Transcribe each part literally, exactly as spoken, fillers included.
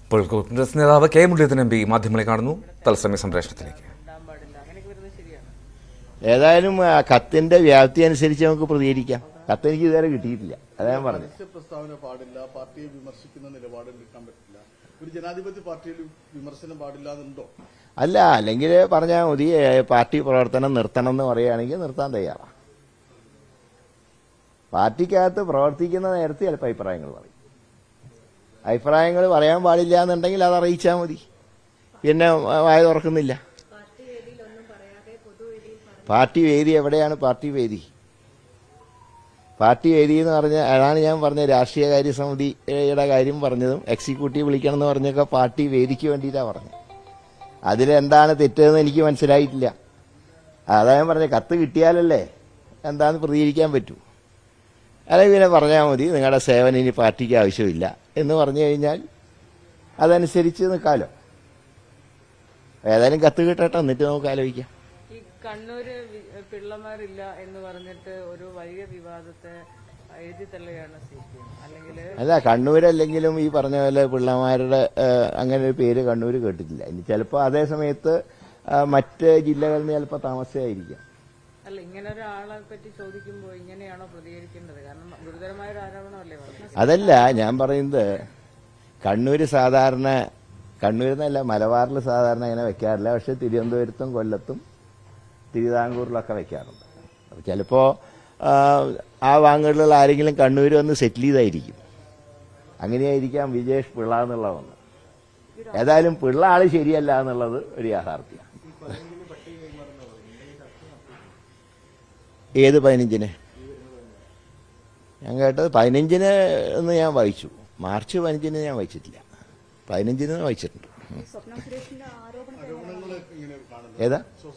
ഇപ്പോൾ കോൺഗ്രസ് നേതാവ് K Muraleedharan M P മാധ്യമങ്ങളെ കാണുന്നു. തത്സമയ സംപ്രേഷണത്തിലേക്ക്. ഏതായാലും കത്തിന്റെ വ്യാപ്തി അനുസരിച്ച് നമുക്ക് പ്രതികരിക്കാം. കത്ത് എനിക്ക് ഇതുവരെ കിട്ടിയിട്ടില്ല. അതാ ഞാൻ പറഞ്ഞത്. പ്രസ്താവന പാടില്ല, പാർട്ടിയെ വിമർശിക്കുന്ന നിലപാടെടുക്കാൻ പറ്റില്ല, ഒരു ജനാധിപത്യ പാർട്ടിയിൽ വിമർശനം പാടില്ലാതുണ്ടോ? അല്ല, അല്ലെങ്കിൽ പറഞ്ഞാൽ മതി പാർട്ടി പ്രവർത്തനം നിർത്തണം എന്ന് പറയുകയാണെങ്കിൽ നിർത്താൻ തയ്യാറാണ്. പാർട്ടിക്കകത്ത് പ്രവർത്തിക്കുന്ന നേരത്തെ ചിലപ്പോൾ അഭിപ്രായങ്ങൾ പറയും. അഭിപ്രായങ്ങൾ പറയാൻ പാടില്ല എന്നുണ്ടെങ്കിൽ അത് അറിയിച്ചാൽ മതി. പിന്നെ വായ തുറക്കുന്നില്ല. പാർട്ടി വേദി എവിടെയാണ്? പാർട്ടി വേദി പാർട്ടി വേദി എന്ന് പറഞ്ഞാൽ അതാണ് ഞാൻ പറഞ്ഞ രാഷ്ട്രീയകാര്യ സമിതിയുടെ കാര്യം പറഞ്ഞതും എക്സിക്യൂട്ടീവ് വിളിക്കണം എന്ന് പറഞ്ഞൊക്കെ പാർട്ടി വേദിക്ക് വേണ്ടിയിട്ടാണ് പറഞ്ഞത്. അതിലെന്താണ് തെറ്റെന്ന് എനിക്ക് മനസ്സിലായിട്ടില്ല. അതാ ഞാൻ പറഞ്ഞ കത്ത് കിട്ടിയാലല്ലേ എന്താന്ന് പ്രതികരിക്കാൻ പറ്റൂ. അല്ലെങ്കിൽ പിന്നെ പറഞ്ഞാൽ മതി നിങ്ങളുടെ സേവനം ഇനി പാർട്ടിക്ക് ആവശ്യമില്ല എന്ന് പറഞ്ഞു കഴിഞ്ഞാൽ അതനുസരിച്ച് നിൽക്കാമല്ലോ. ഏതായാലും കത്ത് കിട്ടട്ടെ, എന്നിട്ട് നമുക്ക് ആലോചിക്കാം. ഈ കണ്ണൂര് പിള്ളമാരില്ല എന്ന് പറഞ്ഞിട്ട് ഒരു വലിയ വിവാദത്തെ എഴുതി തള്ളുകയാണ് സി പി എം. അല്ലെങ്കിൽ അല്ല, കണ്ണൂരല്ലെങ്കിലും ഈ പറഞ്ഞ പോലെ പിള്ളമാരുടെ അങ്ങനെ ഒരു പേര് കണ്ണൂര് കേട്ടിട്ടില്ല. ഇനി ചിലപ്പോൾ അതേ സമയത്ത് മറ്റ് ജില്ലകളിൽ നിന്ന് ചിലപ്പോൾ താമസിച്ചായിരിക്കാം. അല്ല, ഇങ്ങനെ ഒരാളെ പറ്റി ചോദിക്കുമ്പോൾ ഇങ്ങനെയാണോ പ്രതികരിക്കേണ്ടത്? കാരണം ഗുരുതരമായ ഒരു ആരോപണമല്ലേ പറഞ്ഞത്. അതല്ല ഞാൻ പറയുന്നത്, കണ്ണൂര് സാധാരണ കണ്ണൂരിന്നല്ല മലബാറിൽ സാധാരണ അങ്ങനെ വെക്കാറില്ല. പക്ഷെ തിരുവനന്തപുരത്തും കൊല്ലത്തും തിരുവിതാംകൂറിലൊക്കെ വെക്കാറുണ്ട്. അപ്പോൾ ചിലപ്പോൾ ആ വാങ്ങുകളിലുള്ള ആരെങ്കിലും കണ്ണൂർ വന്ന് സെറ്റിൽ ചെയ്തായിരിക്കും. അങ്ങനെയായിരിക്കാം വിജേഷ് പിള്ള എന്നുള്ളതൊന്ന്. ഏതായാലും പിള്ള ആള് ശരിയല്ല എന്നുള്ളത് ഒരു യാഥാർത്ഥ്യമാണ്. ഏത് പതിനഞ്ചിന്? ഞാൻ കേട്ടത് പതിനഞ്ചിന് എന്ന് ഞാൻ വായിച്ചു. മാർച്ച് പതിനഞ്ചിന് ഞാൻ വായിച്ചിട്ടില്ല. പതിനഞ്ചിന് വായിച്ചിട്ടുണ്ട്. ഏതാ?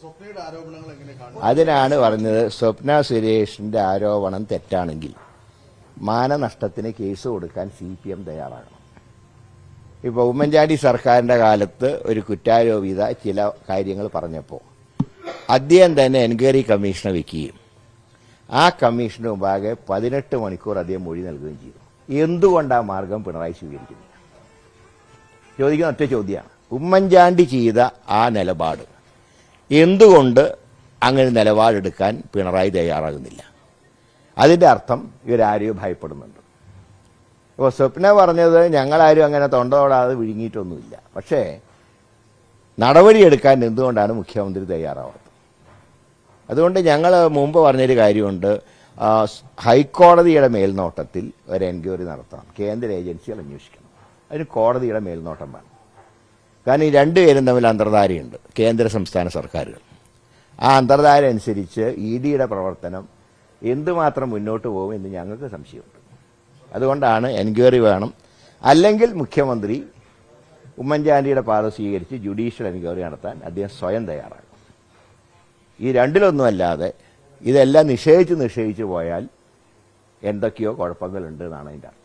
അതിനാണ് പറഞ്ഞത് സ്വപ്ന സുരേഷിന്റെ ആരോപണം തെറ്റാണെങ്കിൽ മാനനഷ്ടത്തിന് കേസ് കൊടുക്കാൻ സി പി എം തയ്യാറാകണം. ഇപ്പോൾ ഉമ്മൻചാണ്ടി സർക്കാരിന്റെ കാലത്ത് ഒരു കുറ്റാരോപിത ചില കാര്യങ്ങൾ പറഞ്ഞപ്പോൾ അദ്ദേഹം തന്നെ എൻക്വയറി കമ്മീഷനെ വെക്കുകയും ആ കമ്മീഷന് മുമ്പാകെ പതിനെട്ട് മണിക്കൂർ അദ്ദേഹം മൊഴി നൽകുകയും ചെയ്തു. എന്തുകൊണ്ട് ആ മാർഗം പിണറായി സ്വീകരിക്കുന്നില്ല? ചോദിക്കുന്ന ഒറ്റ ചോദ്യമാണ്. ഉമ്മൻചാണ്ടി ചെയ്ത ആ നിലപാട് എന്തുകൊണ്ട് അങ്ങനെ നിലപാടെടുക്കാൻ പിണറായി തയ്യാറാകുന്നില്ല? അതിന്റെ അർത്ഥം ഇവരാരെയോ ഭയപ്പെടുന്നുണ്ട്. ഇപ്പോൾ സ്വപ്ന പറഞ്ഞത് ഞങ്ങളാരും അങ്ങനെ തൊണ്ടോടാതെ വിഴുങ്ങിയിട്ടൊന്നുമില്ല. പക്ഷേ നടപടിയെടുക്കാൻ എന്തുകൊണ്ടാണ് മുഖ്യമന്ത്രി തയ്യാറാവാത്തത്? അതുകൊണ്ട് ഞങ്ങൾ മുമ്പ് പറഞ്ഞൊരു കാര്യമുണ്ട്. ഹൈക്കോടതിയുടെ മേൽനോട്ടത്തിൽ ഒരു എൻക്വയറി നടത്തണം. കേന്ദ്ര ഏജൻസികൾ അന്വേഷിക്കണം. അതിന് കോടതിയുടെ മേൽനോട്ടം വേണം. കാരണം ഈ രണ്ടുപേരും തമ്മിൽ അന്തർധാരയുണ്ട്, കേന്ദ്ര സംസ്ഥാന സർക്കാരുകൾ. ആ അന്തർധാര അനുസരിച്ച് ഇ ഡിയുടെ പ്രവർത്തനം എന്തുമാത്രം മുന്നോട്ട് പോകും എന്ന് ഞങ്ങൾക്ക് സംശയമുണ്ട്. അതുകൊണ്ടാണ് എൻക്വയറി വേണം. അല്ലെങ്കിൽ മുഖ്യമന്ത്രി ഉമ്മൻചാണ്ടിയുടെ പാത സ്വീകരിച്ച് ജുഡീഷ്യൽ എൻക്വയറി നടത്താൻ അദ്ദേഹം സ്വയം തയ്യാറാകും. ഈ രണ്ടിലൊന്നുമല്ലാതെ ഇതെല്ലാം നിഷേധിച്ച് നിഷേധിച്ച് പോയാൽ എന്തൊക്കെയോ കുഴപ്പങ്ങളുണ്ട് എന്നാണ് അതിൻ്റെ അർത്ഥം.